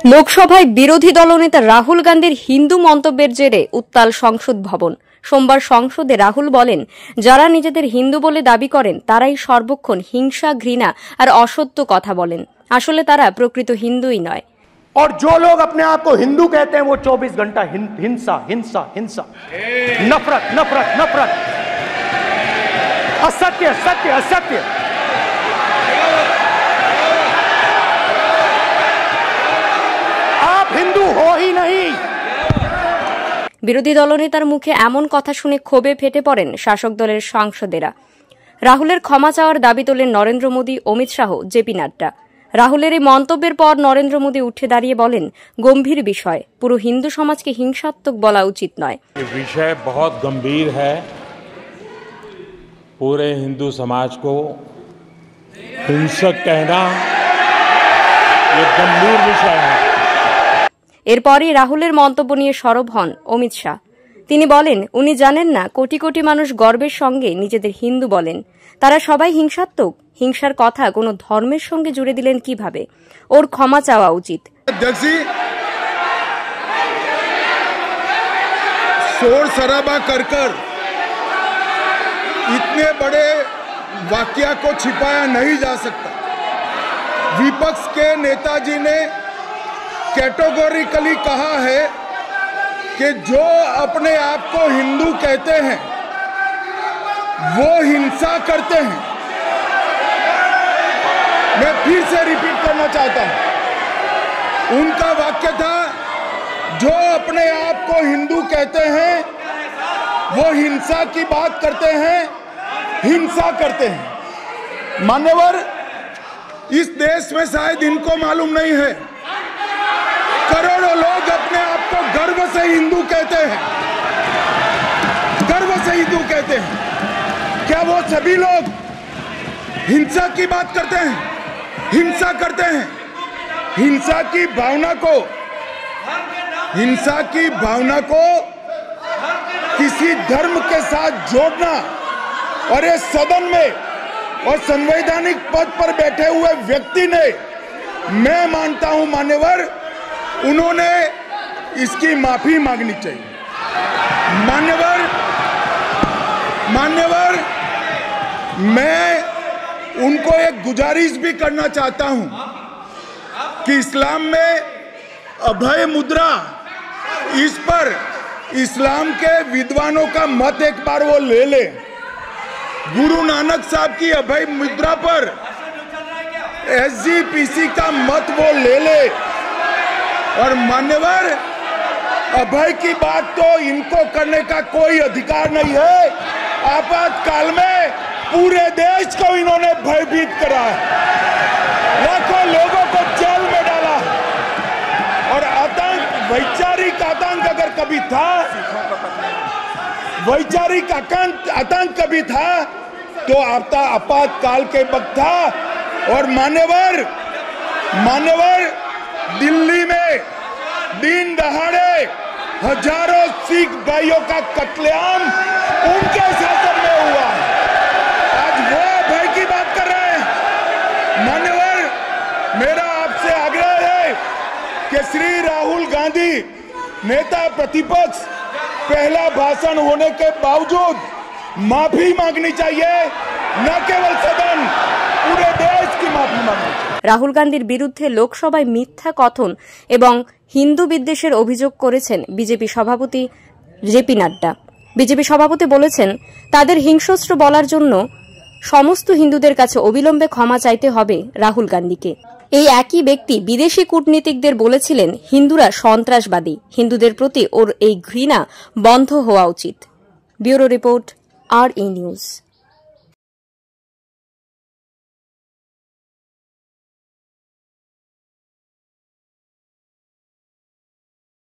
লোকসভায় বিরোধী দলনেতা রাহুল গান্ধীর হিন্দু মন্তব্যের জেরে উত্তাল সংসদ ভবন। সোমবার সংসদে রাহুল বলেন, যারা নিজেদের হিন্দু বলে দাবি করেন তারাই সর্বক্ষণ হিংসা, ঘৃণা আর অসত্য কথা বলেন। আসলে তারা প্রকৃত হিন্দুই নয়। और जो लोग अपने आप को हिंदू कहते हैं वो 24 घंटा हिंसा हिंसा हिंसा, नफरत नफरत नफरत, असत्य सत्य असत्य। आप हिंदू हो ही नहीं। বিরোধী দলনেতার মুখে এমন কথা শুনে ক্ষোভে ফেটে পড়েন শাসক দলের সাংসদেরা। রাহুলের ক্ষমা চাওয়ার দাবি তোলেন নরেন্দ্র মোদী, অমিত শাহ, জেপি নাড্ডা। রাহুলের এই মন্তব্যের পর নরেন্দ্র মোদী উঠে দাঁড়িয়ে বলেন, গম্ভীর বিষয়, পুরো হিন্দু সমাজকে হিংসাত্মক বলা উচিত নয়। विषय बहुत गंभीर है, पूरे हिंदू समाज को हिंसक कहना ये गंभीर विषय है। এরপরই রাহুলের মন্তব্য নিয়ে সরব হন অমিত শাহ। তিনি বলেন, উনি জানেন না কোটি কোটি মানুষ গর্বের সঙ্গে নিজেদের হিন্দু বলেন, তারা সবাই হিংসাত্মক। হিংসার কথা কোনো ধর্মের সঙ্গে জুড়ে দিলেন কিভাবে? ওর ক্ষমা চাওয়া উচিত। शोर शराबा कर इतने बड़े वाकया को छिपाया नहीं जा सकता। विपक्ष के नेताजी ने कैटेगोरिकली कहा है कि जो अपने आप को हिंदू कहते हैं वो हिंसा करते हैं। मैं फिर से रिपीट करना चाहता हूं, उनका वाक्य था, जो अपने आप को हिंदू कहते हैं वो हिंसा की बात करते हैं, हिंसा करते हैं। मान्यवर, इस देश में शायद इनको मालूम नहीं है, करोड़ों लोग अपने आप को गर्व से हिंदू कहते हैं, गर्व से हिंदू कहते हैं। क्या वो सभी लोग हिंसा की बात करते हैं, हिंसा करते हैं? हिंसा की भावना को किसी धर्म के साथ जोड़ना, और इस सदन में और संवैधानिक पद पर बैठे हुए व्यक्ति ने, मैं मानता हूं मान्यवर, उन्होंने इसकी माफी मांगनी चाहिए। मान्यवर, मैं उनको एक गुजारिश भी करना चाहता हूं कि इस्लाम में अभय मुद्रा, इस पर इस्लाम के विद्वानों का मत एक बार वो ले ले। गुरु नानक साहब की अभय मुद्रा पर SGPC का मत वो ले ले। और मान्यवर, अभय की बात तो इनको करने का कोई अधिकार नहीं है। आपातकाल में पूरे देश को इन्होंने भयभीत करा है, लाखों लोगों को जेल में डाला, और आतंक, वैचारिक आतंक अगर कभी था, वैचारिक आतंक कभी था तो आपातकाल के वक्त था। और मान्यवर, दिल्ली में दिन दहाड़े हजारों सिख भाइयों का कत्लेआम उनके शासन में हुआ। आज वो भय की बात कर रहे हैं। मान्यवर, मेरा आपसे आग्रह है कि श्री राहुल गांधी, नेता प्रतिपक्ष, पहला भाषण होने के बावजूद माफी मांगनी चाहिए, न केवल सदन, पूरे देश की माफी मांगनी चाहिए। রাহুল গান্ধীর বিরুদ্ধে লোকসভায় মিথ্যা কথন এবং হিন্দু বিদ্বেষের অভিযোগ করেছেন বিজেপি সভাপতি জেপি নাড্ডা। বিজেপি সভাপতি বলেছেন, তাদের হিংস্র বলার জন্য সমস্ত হিন্দুদের কাছে অবিলম্বে ক্ষমা চাইতে হবে রাহুল গান্ধীকে। এই একই ব্যক্তি বিদেশি কূটনীতিকদের বলেছিলেন, হিন্দুরা সন্ত্রাসবাদী, হিন্দুদের প্রতি ওর এই ঘৃণা বন্ধ হওয়া উচিত। Bureau report, RE news.